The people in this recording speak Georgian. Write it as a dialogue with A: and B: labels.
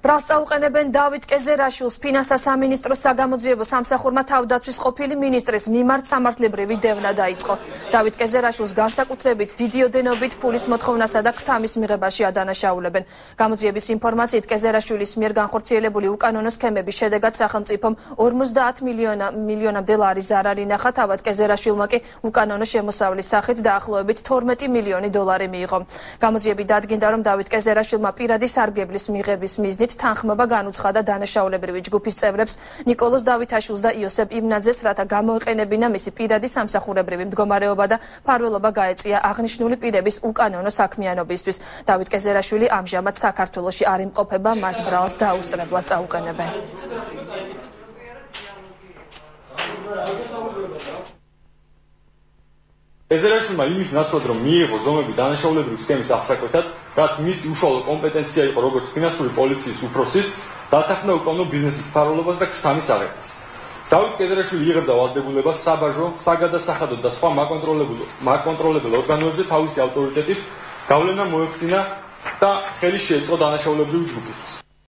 A: ბრალს წაუყენებენ დავით კეზერაშვილს ფინანსთა სამინისტროს საგამოძიებო სამსახურმა თავდაცვის ყოფილი მინისტრის მიმართ სამართლებრივი დევნა დაიწყო. დავით კეზერაშვილს განსაკუთრებით დიდი ოდენობით ფულის მოთხოვნასა და ქრთამის მიღებაში ადანაშაულებენ. გამოძიების ინფორმაციით კეზერაშვილის მიერ განხორციელებული უკანონო სქემების შედეგად სახელმწიფომ 50 მილიონამდე ლარის ზარარი ნახა, თავად კეზერაშვილმა კი უკანონო შემოსავლის სახით დაახლოებით 12 მილიონი დოლარი მიიღო. გამოძიები დადგინდა, რომ დავით კეზერაშვილმა პირადი სარგებლის მიღების მიზნით თანხმობა განუცხადა დანაშაულებრივი ჯგუფის წევრებს ნიკოლოზ დავითაშვილს და იოსებ იმნაძეს, რათა გამოეყენებინა მისი პირადი სამსახურებრივი მდგომარეობა და ფარველობა გაეწია აღნიშნული პირების უკანონო საქმიანობისთვის. დავით კეზერაშვილი ამჟამად საქართველოში არ იმყოფება, მას ბრალს დაუსწრებლად წაუყენებენ.
B: კეზერაშვილმა იმის ნაცვლად, რომ მიიღო ზომები დანაშაულებრივი სქემის აღსაკვეთად, რაც მისი უშუალო კომპეტენცია იყო როგორც ფინანსური პოლიციის უფროსის, დათანხმდა უკანონო ბიზნესის ფარველობას და ქრთამის აღებას. დავით კეზერაშვილი იღებდა ვალდებულებას საბაჟო, საგადასახადო და სხვა მაკონტროლებელ ორგანოებზე თავისი ავტორიტეტით გავლენა მოეხდინა და ხელი შეეწყო დანაშაულებრივი ჯგუფისთვის.